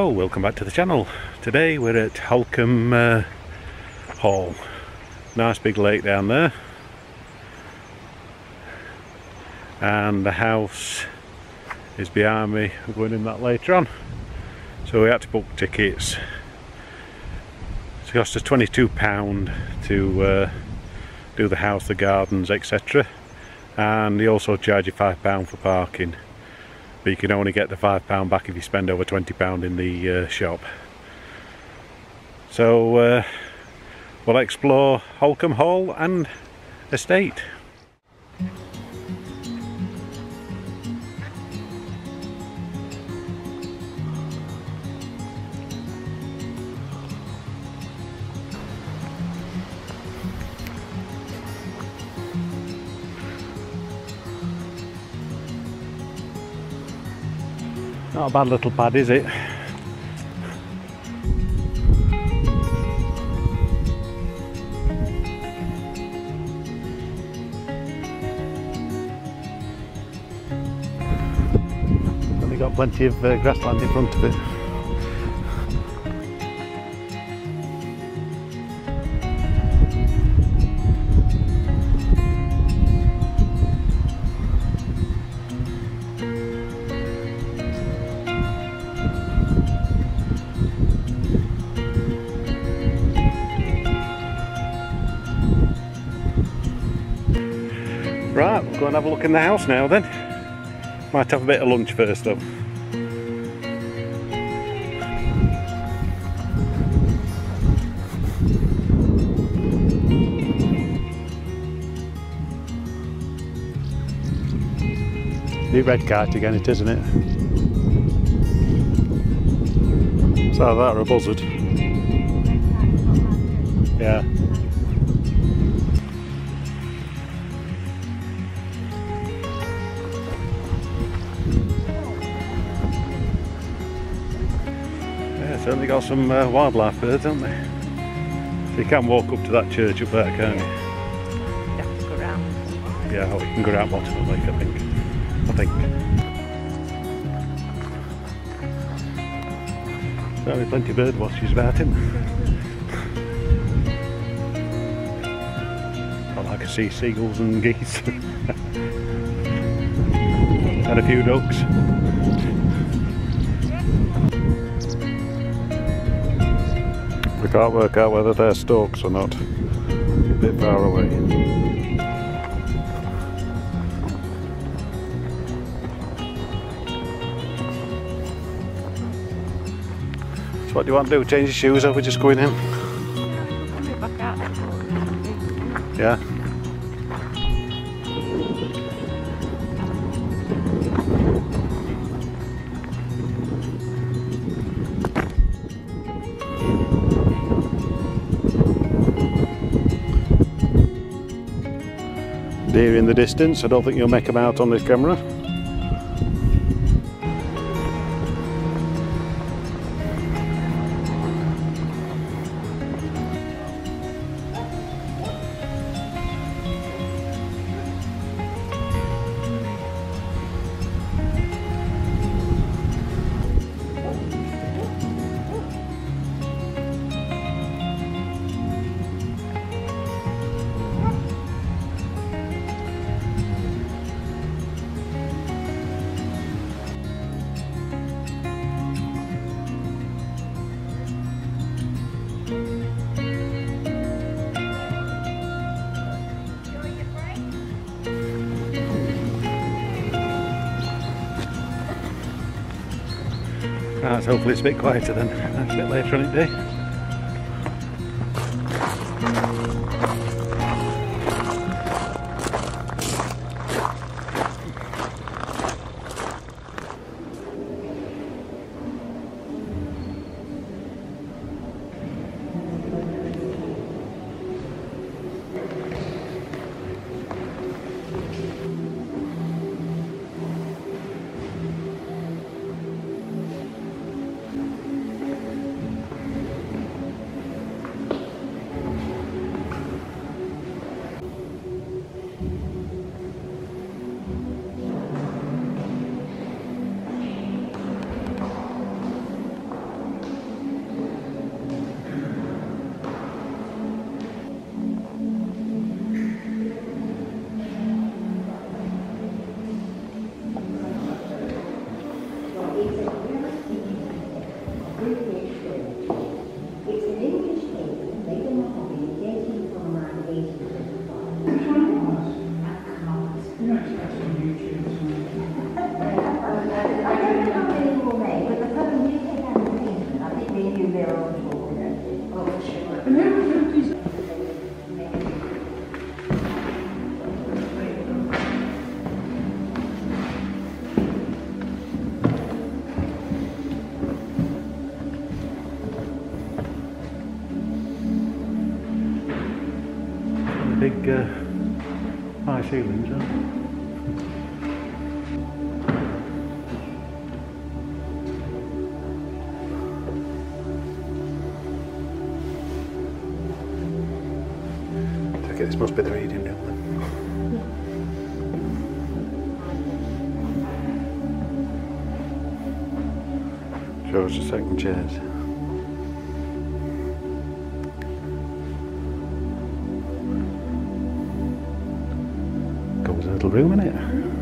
Hello, welcome back to the channel. Today we're at HOLKHAM Hall. Nice big lake down there. And the house is behind me. We're going in that later on. So we had to book tickets. It cost us £22 to do the house, the gardens, etc. And they also charge you £5 for parking. But you can only get the £5 back if you spend over £20 in the shop. So we'll explore HOLKHAM Hall and estate. Not a bad little pad, is it? Only got plenty of grassland in front of it. Right, we'll go and have a look in the house now then. Might have a bit of lunch first though. The red kite again, it isn't it? It's either that or a buzzard. Yeah. Certainly got some wildlife birds, haven't they? So you can walk up to that church up there, can't you? You have to go round. Yeah, or you can go around bottom of the lake, I think. Certainly plenty of bird watchers about him. I like to see seagulls and geese. And a few ducks. We can't work out whether they're storks or not. A bit far away. So what do you want to do? Change your shoes or we're just going in? Yeah. Deer in the distance. I don't think you'll make them out on this camera. Right, so hopefully it's a bit quieter then. That's a bit later on in the day. It's an English paper made in mahogany dating from around 1825. Big high ceilings, huh? Okay, this must be the reading room then. Shows the second chairs. Comes a little room in it.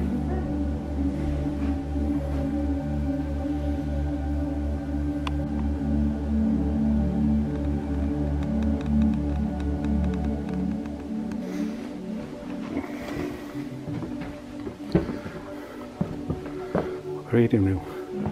Reading room.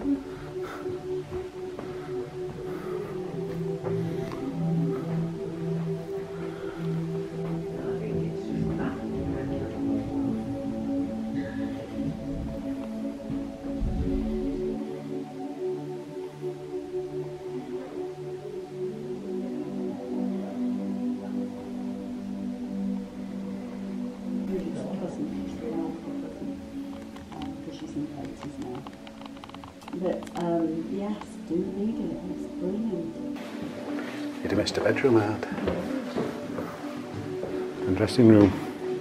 But yes, do read it, it's brilliant. You'd have missed a bedroom out. And dressing room.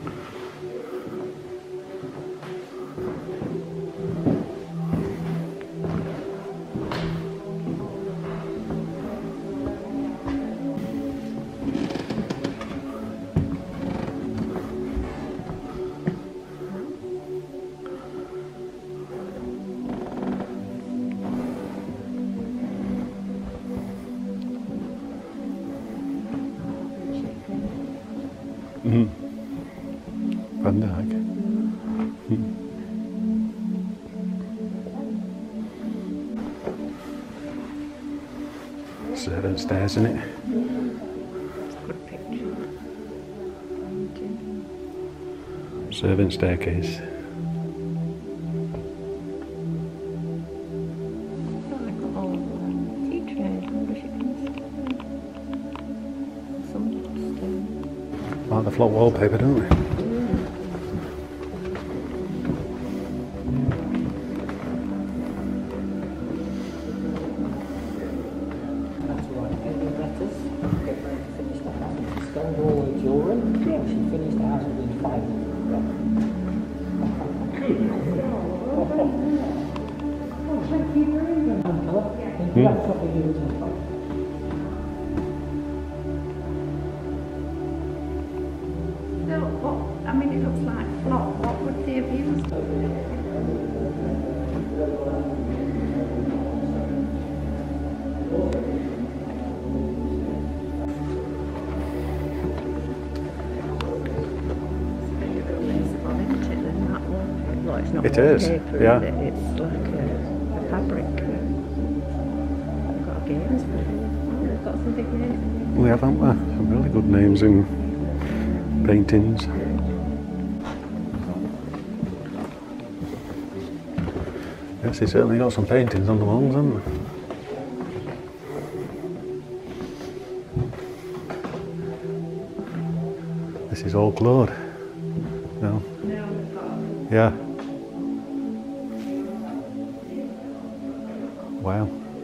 Van Dijk. Servant stairs in it. Good picture. Servant staircase. Like a whole tea tray, I wonder if you can see. Some stone. Like the float wallpaper, don't they? So, what, I mean, it looks like flop. What would they have used? It is, wallpaper, yeah. Is it? It's like a fabric. We've got games for it. We've got some big names. We have, haven't we? Some really good names in paintings. Yes, they certainly got some paintings on the walls, haven't they? This is all Claude. No? Yeah. Wow.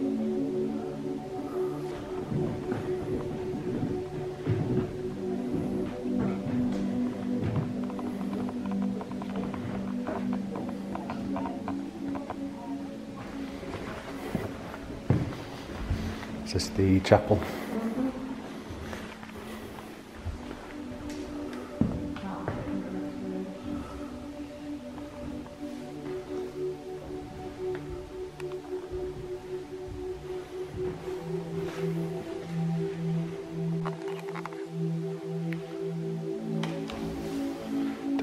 This is the chapel.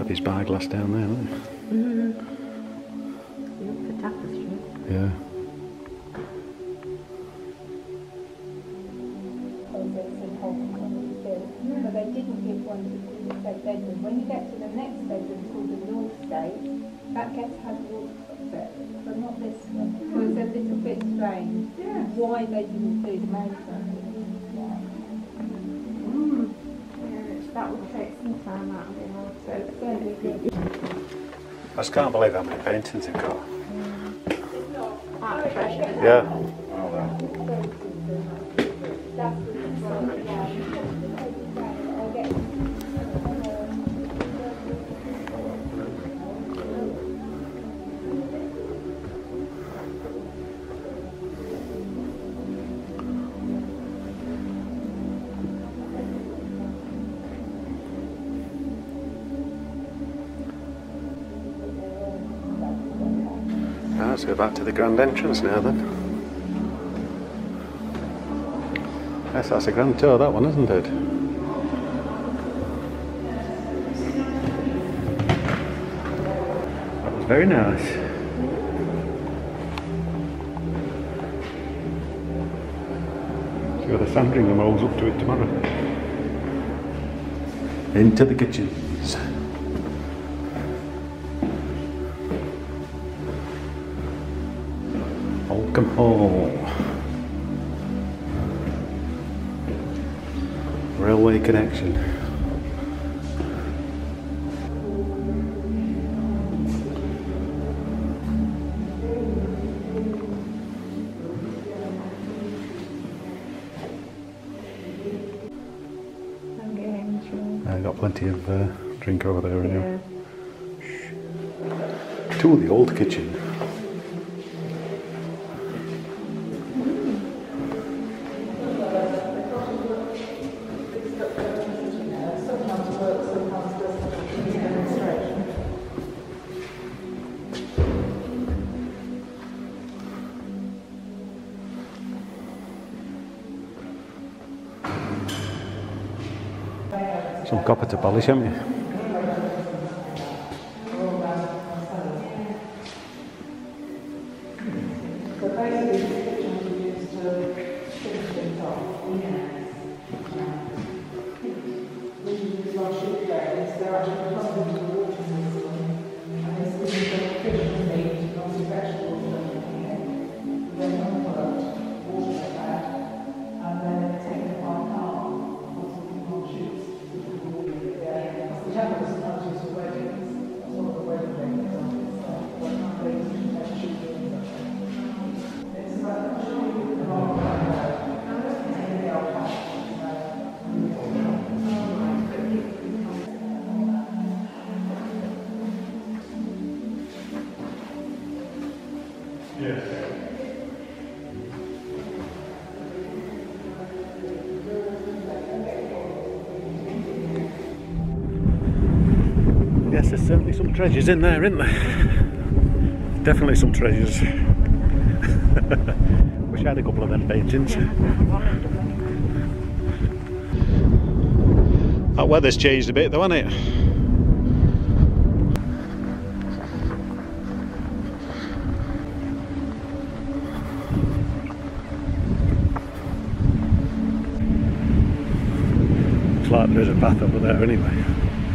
Have his spyglass down there, haven't you? You look for tapestry. Yeah. Remember, they didn't give one to the state bedroom. When you get to the next bedroom called the North State, that gets had water closet, but not this one. So it's a little bit strange why they didn't do the main one. That will take some time out of it. So it's going to be good. I just can't believe how many paintings they've got. Art treasure. Yeah. Let's go back to the grand entrance now then. Yes, that's a grand tour, that one, isn't it? That was very nice. See whether Sandringham holds up to it tomorrow. Into the kitchens. HOLKHAM Hall. Railway connection. I've got plenty of drink over there anyway. To the old kitchen. Some copper to polish, haven't you? Yes, there's certainly some treasures in there, isn't there? Definitely some treasures. Wish I had a couple of them paintings. That weather's changed a bit though, hasn't it? Looks like there's a path over there anyway.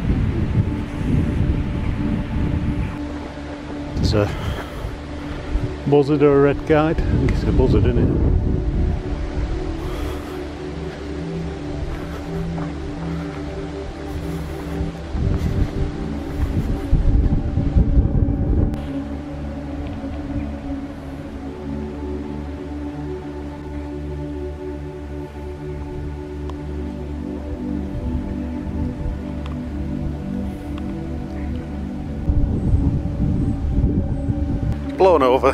There's a buzzard or a red guide. I think it's a buzzard, isn't it? Blown over.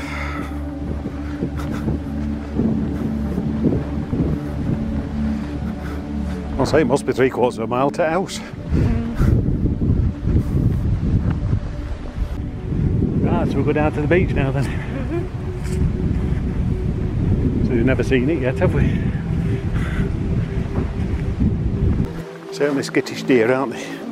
I'll say it must be 3/4 of a mile to house. Right, so we'll go down to the beach now then. So we've never seen it yet, have we? Certainly skittish deer, aren't they?